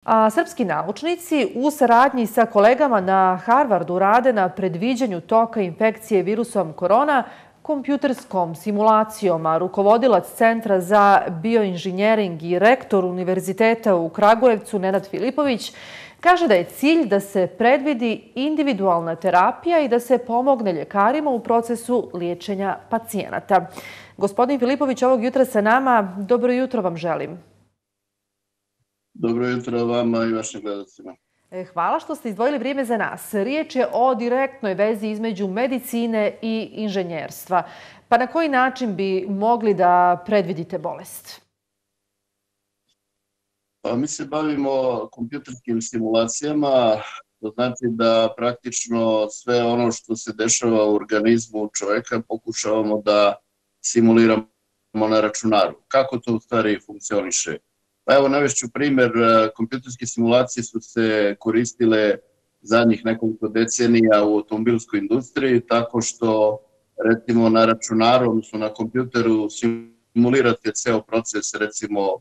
A srpski naučnici u saradnji sa kolegama na Harvardu rade na predviđanju toka infekcije virusom korona kompjuterskom simulacijom, a rukovodilac Centra za bioinženjering i rektor Univerziteta u Kragujevcu Nenad Filipović kaže da je cilj da se predvidi individualna terapija i da se pomogne ljekarima u procesu liječenja pacijenata. Gospodin Filipović ovog jutra sa nama. Dobro jutro vam želim. Dobro jutro vama i vašim gledalcima. Hvala što ste izdvojili vrijeme za nas. Riječ je o direktnoj vezi između medicine i inženjerstva. Pa na koji način bi mogli da predvidite bolest? Mi se bavimo kompjuterskim simulacijama. To znači da praktično sve ono što se dešava u organizmu čovjeka pokušavamo da simuliramo na računaru. Kako to u stvari funkcioniše? Pa evo navešću primjer, kompjuterske simulacije su se koristile zadnjih nekoliko decenija u automobilskoj industriji, tako što recimo na računaru, odnosno na kompjuteru simulirate ceo proces recimo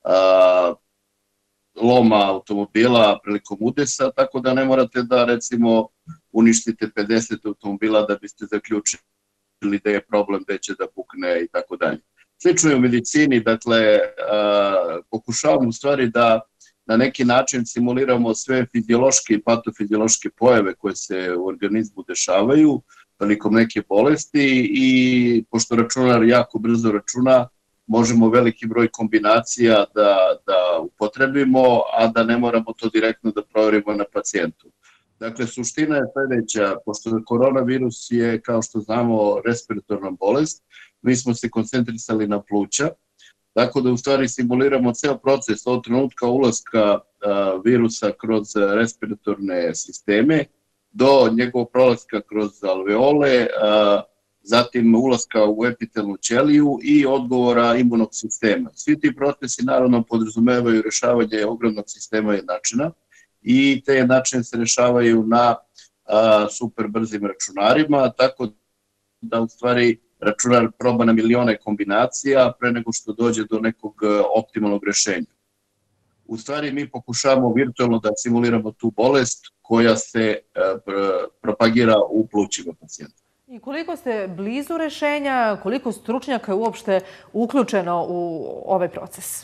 loma automobila prilikom udesa, tako da ne morate da recimo uništite 50 automobila da biste zaključili da je problem gde će da pukne i tako dalje. Slično je u medicini, dakle, pokušavamo u stvari da na neki način simuliramo sve fiziološke i patofiziološke pojave koje se u organizmu dešavaju prilikom neke bolesti i pošto računar jako brzo računa, možemo veliki broj kombinacija da upotrebimo, a da ne moramo to direktno da proverimo na pacijentu. Dakle, suština je sledeća, pošto koronavirus je, kao što znamo, respiratorna bolest, mi smo se koncentrisali na pluća, tako da u stvari simuliramo ceo proces od trenutka ulaska virusa kroz respiratorne sisteme do njegovog prolaska kroz alveole, zatim ulaska u epitelnu ćeliju i odgovora imunog sistema. Svi ti procesi naravno podrazumevaju rešavanje ogromnog sistema jednačina i te jednačine se rešavaju na super brzim računarima, tako da u stvari računar proba na milione kombinacija pre nego što dođe do nekog optimalnog rešenja. U stvari mi pokušavamo virtualno da simuliramo tu bolest koja se propagira u plućima pacijenta. I koliko ste blizu rešenja, koliko stručnjaka je uopšte uključeno u ovaj proces?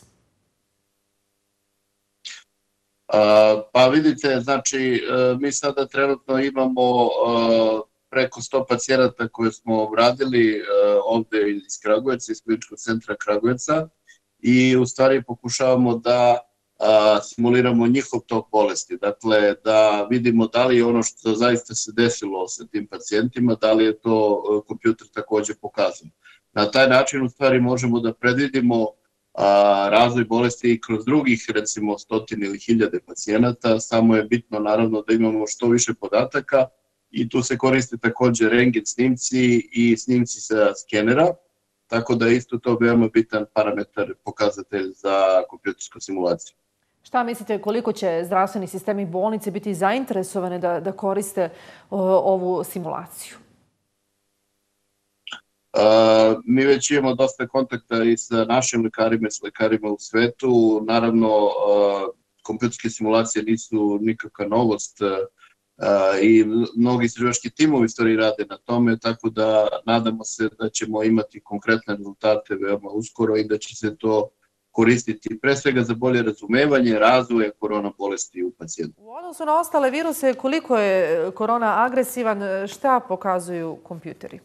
Pa vidite, znači mi sada trenutno imamo preko 100 pacijenata koje smo obradili ovde iz Kragujevca, iz Kliničkog centra Kragujevca i u stvari pokušavamo da simuliramo njihov tok bolesti. Dakle, da vidimo da li je ono što zaista se desilo sa tim pacijentima, da li je to kompjuter takođe pokazao. Na taj način u stvari možemo da predvidimo razvoj bolesti i kroz drugih, recimo, stotine ili hiljade pacijenata, samo je bitno naravno da imamo što više podataka i tu se koriste takođe rentgen snimci i snimci sa skenera, tako da isto to veoma bitan parametar, pokazatelj za kompjutersku simulaciju. Šta mislite koliko će zdravstveni sistemi i bolnice biti zainteresovane da koriste ovu simulaciju? Mi već imamo dosta kontakta i sa našim lekarima i sa lekarima u svetu. Naravno, kompjuterske simulacije nisu nikakva novost i mnogi istraživački timovi stvari rade na tome, tako da nadamo se da ćemo imati konkretne rezultate veoma uskoro i da će se to koristiti pre svega za bolje razumevanje razvoja korona bolesti u pacijentu. U odnosu na ostale viruse, koliko je korona agresivan, šta pokazuju kompjuteri?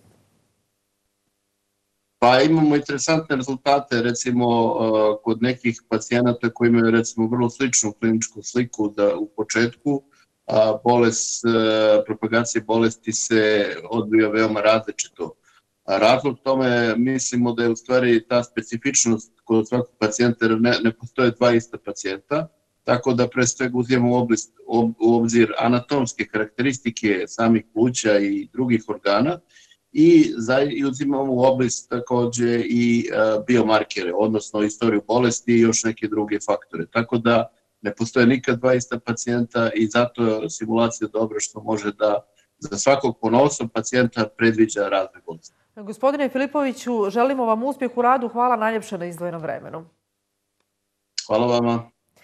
Pa imamo interesantne rezultate, recimo kod nekih pacijenata koji imaju recimo vrlo sličnu kliničku sliku da u početku propagacija bolesti se odvija veoma različito. Razlog tome mislimo da je u stvari ta specifičnost kod svakog pacijenta, jer ne postoje dva ista pacijenta, tako da pre svega uzimamo u obzir anatomske karakteristike samih pluća i drugih organa i uzimamo u obzir takođe i biomarkere, odnosno istoriju bolesti i još neke druge faktore. Tako da ne postoje nikad dva ista pacijenta i zato je simulacija dobra što može da za svakog ponaosob pacijenta predviđa razvoj bolesti. Gospodine Filipoviću, želimo vam uspjeh u radu. Hvala najljepše na izdvojenom vremenu. Hvala vama.